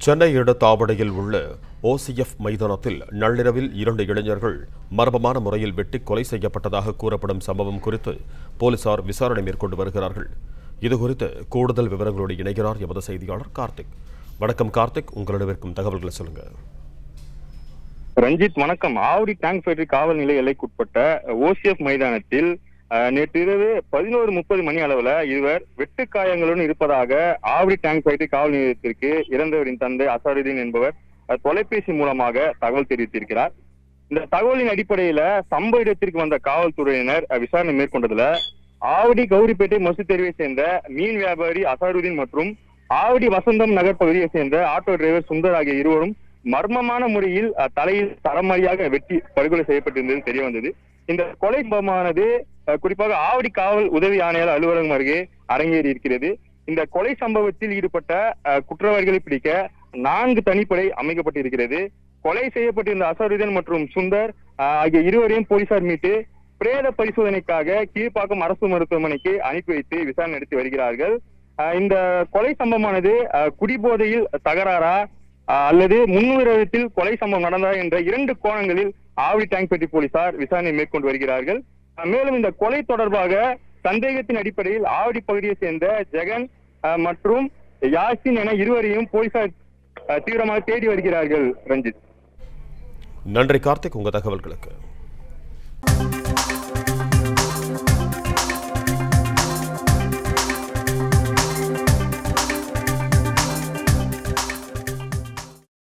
சென்னை அடுத்த ஆவடியில் உள்ள ஓசிஎஃப் மைதானத்தில் நள்ளிரவில் 2 இளைஞர்கள் மர்மமான முறையில் வெட்டி கொலை செய்யப்பட்டதாக கூறப்படும் சம்பவம் குறித்து போலீசார் விசாரணை மேற்கொண்டு வருகிறார்கள். இதுகுறித்து கூடுதல் விவரங்களோடு இணைகிறார் எமது செய்தியாளர் கார்த்திக். வணக்கம் கார்த்திக், உங்களிடம் தகவல்களை சொல்லுங்க. ரஞ்சித் வணக்கம். ஆவடி டேங்க் ஃபேக்டரி காவல் நிலைய எல்லைக்குட்பட்ட ஓசிஎஃப் மைதானத்தில் நேற்று இரவு 11:30 மணி அளவுல இருவர் வெட்டு காயங்களுடன் இருப்பதாக ஆவடி டேங்க் ஃபேக்டரி காவல் நிலையத்திற்கு இறந்தவரின் தந்தை அசாருதீன் என்பவர் தொலைபேசி மூலமாக தகவல் தெரிவித்திருக்கிறார். இந்த தகவலின் அடிப்படையில சம்பவ இடத்திற்கு வந்த காவல்துறையினர் விசாரணை மேற்கொண்டதுல ஆவடி கௌரிப்பேட்டை மசூத் தெருவை சேர்ந்த மீன் வியாபாரி அசாருதீன் மற்றும் ஆவடி வசந்தம் நகர் பகுதியை சேர்ந்த ஆட்டோ டிரைவர் சுந்தர் ஆகிய இருவரும் மர்மமான முறையில் தலையில் தரமறியாக வெட்டி படுகொலை செய்யப்பட்டிருந்தது தெரிய வந்தது. இந்த கொலை சம்பவமானது குறிப்பாக ஆவடி காவல் உதவி ஆணையாளர் அலுவலகம் அருகே அரங்கேறி இருக்கிறது. இந்த கொலை சம்பவத்தில் ஈடுபட்ட குற்றவாளிகளை பிடிக்க 4 தனிப்படை அமைக்கப்பட்டிருக்கிறது. கொலை செய்யப்பட்டிருந்த அசாருதீன் மற்றும் சுந்தர் ஆகிய இருவரையும் போலீசார் மீட்டு பிரேத பரிசோதனைக்காக கீழ்ப்பாக்கம் அரசு மருத்துவமனைக்கு அனுப்பி வைத்து விசாரணை நடத்தி வருகிறார்கள். இந்த கொலை சம்பவமானது குடிபோதையில் தகராறா அல்லது முன்னுரிமத்தில் கொலை சம்பவம் நடந்ததா என்ற 2 கோணங்களில் ஆவடி டேங்க் ஃபேக்டரி போலீசார் விசாரணை மேற்கொண்டு வருகிறார்கள். மேலும் இந்த கொலை தொடர்பாக சந்தேகத்தின் அடிப்படையில் ஆவடி பகுதியை சேர்ந்த ஜெகன் மற்றும் யாசின் என இருவரையும் போலீசார் தீவிரமாக தேடி வருகிறார்கள். ரஞ்சித், நன்றி கார்த்திக், உங்க தகவல்களுக்கு.